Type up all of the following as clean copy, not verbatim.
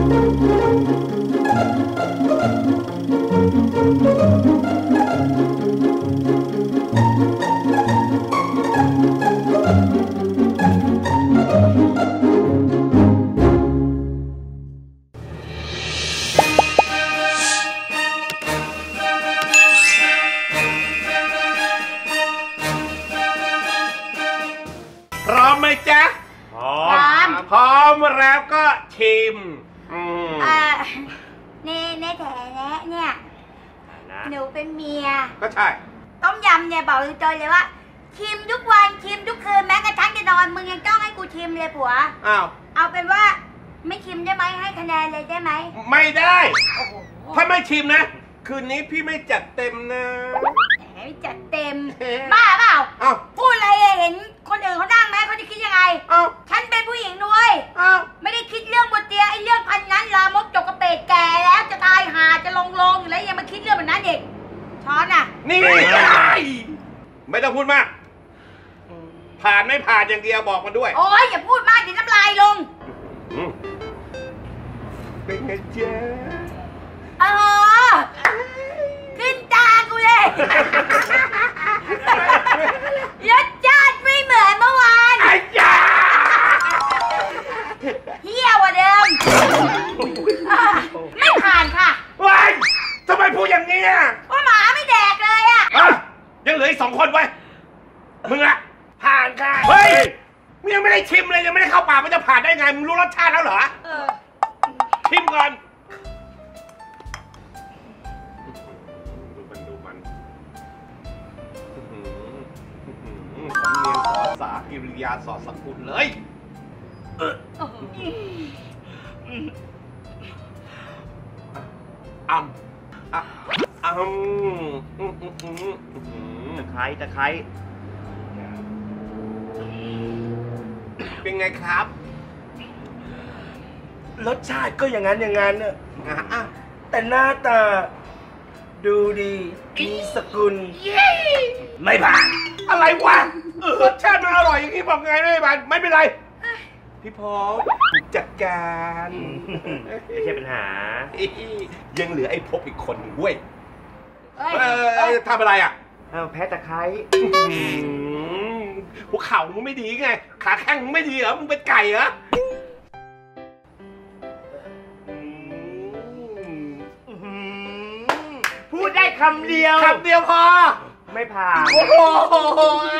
พร้อมไหมจ๊ะพร้อมแล้วก็ชิมในแถเนี่ยหนูเป็นเมียก็ใช่ต้มยำเนี่ยบอกเลยว่าชิมทุกวันชิมทุกคืนแม้กระทั่งจะนอนมึงยังจ้องให้กูชิมเลยผัวเอาเป็นว่าไม่ชิมได้ไหมให้คะแนนเลยได้ไหมไม่ได้ถ้าไม่ชิมนะคืนนี้พี่ไม่จัดเต็มนะไม่จัดเต็มบ้าเปล่าพูดอะไรเห็นคนอื่นเขานั่งไหมเขาจะคิดยังไงฉันเป็นผู้หญิงด้วยไม่ได้คิดเรื่องบนเตียงไอ้เรื่องพันนั้นลามกจกกระเปดแก่แล้วจะตายหาจะลงอยู่แล้วยังมาคิดเรื่องแบบนั้นเด็กช้อนอ่ะนี่ไม่ต้องพูดมากผ่านไม่ผ่านอย่างเดียวบอกมาด้วยโอ้ยอย่าพูดมากเดี๋ยวน้ำลายลงเป็นไงเจ๊ขึ้นตากูเลยรสชาติไม่เหมือนเมื่อวานไอ้ยาเหี้ยกว่าเดิมไม่ผ่านค่ะว้ายทำไมพูดอย่างนี้อ่ะว่าหมาไม่แดกเลยอ่ะยังเหลืออีก2 คนไว้มึงอะผ่านค่ะเฮ้ยมึงยังไม่ได้ชิมเลยยังไม่ได้เข้าปากมันจะผ่านได้ไงมึงรู้รสชาติแล้วเหรอชิมก่อนดูมันสำเนียงสอสากิริยาสอดสกุลเลยตะไคร้เป็นไงครับรสชาติก็อย่างนั้นน่ะแต่หน้าตาดูดีมีสกุลไม่ผ่านอะไรวะรสชาติมันอร่อยอย่างนี้บอกไงไม่ผ่านไม่เป็นไรพี่พงษ์จัดการไม่ใช่ปัญหายังเหลือไอ้พบอีกคนเว้ยทำอะไรอ่ะแพ้ตะไคร้หัวเข่ามึงไม่ดีไงขาแข้งมึงไม่ดีเหรอมึงเป็นไก่เหรอพูดได้คำเดียวพอไม่ผ่านโอ้โห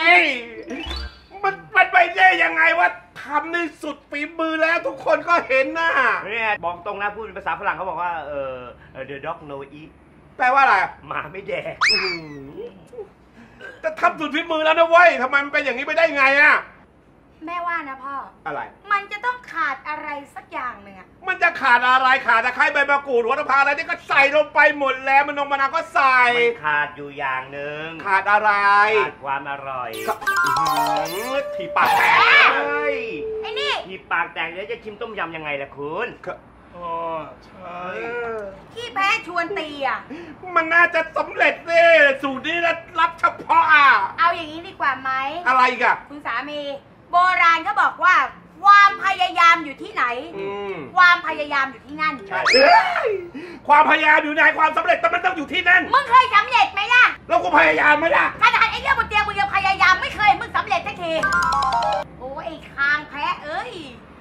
มันไปได้ยังไงวะทำในสุดฝีมือแล้วทุกคนก็เห็นนะเนี่ยบอกตรงนะพูดเป็นภาษาฝรั่งเขาบอกว่าthe dog no eat แปลว่าอะไรหมาไม่แดกจะทำสุดฝีมือแล้วนะเว้ยทำไมมันเป็นอย่างนี้ไปได้ไงอะแม่ว่านะพ่ออะไรมันจะต้องขาดอะไรสักอย่างหนึ่งอะมันจะขาดอะไรขาดตะไคร้ใบมะกรูดหัวละพาอะไรนี่ก็ใส่ลงไปหมดแล้วมันนมมะนาวก็ใส่มันขาดอยู่อย่างหนึ่งขาดอะไรขาดความอร่อยที่ปากแตกไอ้นี่ที่ปากแตกแล้วจะชิมต้มยำยังไงล่ะคุณใช่ที่แพ้ชวนตีอ่ะมันน่าจะสำเร็จเลยสูตรนี้รับเฉพาะเอาอย่างนี้ดีกว่าไหมอะไรกันคุณสามีโบราณเขาบอกว่าความพยายามอยู่ที่ไหนความพยายามอยู่ที่นั่นใช่ความพยายามอยู่ในความสำเร็จแต่มันต้องอยู่ที่นั่นมึงเคยสำเร็จไหมล่ะแล้วกูพยายามไหมล่ะขนาดไอ้เรื่องบนเตียงมึงยังพยายามไม่เคยมึงสำเร็จสักทีโอ้ไอ้คางแพ้เอ้ย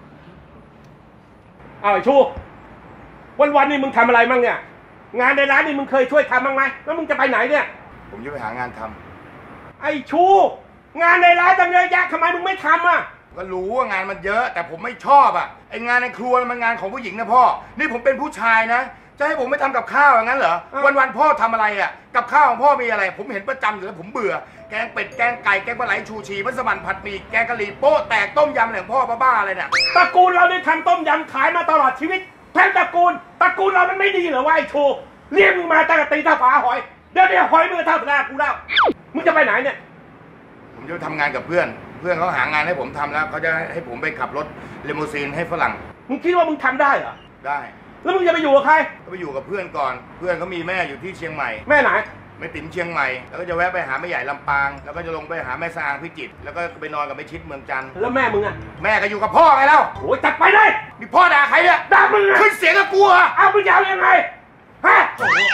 ไอ้ชูวันนี่มึงทำอะไรมั่งเนี่ยงานในร้านนี่มึงเคยช่วยทำบ้างไหมแล้วมึงจะไปไหนเนี่ยผมจะไปหางานทำไอ้ชูงานในร้านตั้งเยอะแยะทำไมมึงไม่ทำอ่ะก็รู้ว่างานมันเยอะแต่ผมไม่ชอบอ่ะไองานในครัวมันงานของผู้หญิงนะพ่อนี่ผมเป็นผู้ชายนะจะให้ผมไม่ทำกับข้าวอย่างนั้นเหรอวันพ่อทำอะไรอ่ะกับข้าวของพ่อมีอะไรผมเห็นประจำอยู่แล้วผมเบื่อแกงเป็ดแกงไก่แกงปลาไหลชูชีมัสมั่นผัดหมี่แกงกะหรี่โป๊ะแตกต้มยำอะไรของพ่อบ้าๆอะไรเนี่ยตระกูลเราได้ทำต้มยำขายมาตลอดชีวิตแทนตระกูลเรามันไม่ดีเหรอวะไอ้ชูเรียกมึงมาตั้งแต่ตีเท่าฝาหอยเดี๋ยวหอยมือเท่าหน้ากูแล้วมึงจะไปไหนเนี่ยผมจะทำงานกับเพื่อนเขาหางานให้ผมทำแล้วเขาจะให้ผมไปขับรถลิมูซีนให้ฝรั่งมึงคิดว่ามึงทำได้เหรอได้แล้วมึงจะไปอยู่กับใครก็ไปอยู่กับเพื่อนก่อนเพื่อนเขามีแม่อยู่ที่เชียงใหม่แม่ไหนแม่ติ๋มเชียงใหม่แล้วก็จะแวะไปหาแม่ใหญ่ลำปางแล้วก็จะลงไปหาแม่สางพิจิตรแล้วก็ไปนอนกับแม่ชิดเมืองจันทร์แล้วแม่มึงอ่ะแม่ก็อยู่กับพ่อไงแล้วโอ้ยจัดไปเลยนี่พ่อด่าใครเนี่ยด่ามึงอ่ะขึ้นเสียงกับกูเหรอเอามึงจะเอายังไงฮะ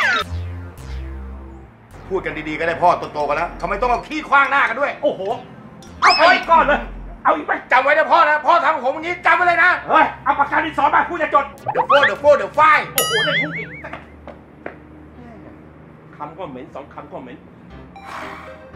พูดกันดีๆก็ได้พ่อโตๆกันแล้วทำไมต้องเอาขี้คว้างหน้ากันด้วยโอ้โหเอาไปอีกก้อนเลยเอาอีกไปจำไว้นะพ่อนะพ่อทำกับผมอย่างนี้จำไว้เลยนะเฮ้ยเอาปากกาดินสอมากูจะจดเดี๋ยวไฟโอ้โหได้พูดอีกคำก็เหม็น2 คำก็เหม็น